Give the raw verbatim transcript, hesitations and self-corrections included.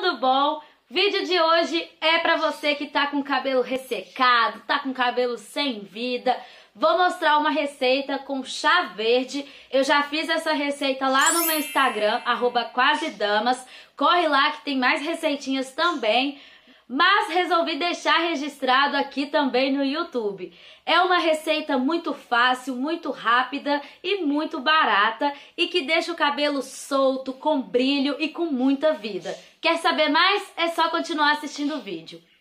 tudo bom? Vídeo de hoje é pra você que tá com cabelo ressecado, tá com cabelo sem vida. Vou mostrar uma receita com chá verde. Eu já fiz essa receita lá no meu Instagram, arroba quasedamas. Corre lá que tem mais receitinhas também. Mas resolvi deixar registrado aqui também no YouTube. É uma receita muito fácil, muito rápida e muito barata e que deixa o cabelo solto, com brilho e com muita vida. Quer saber mais? É só continuar assistindo o vídeo.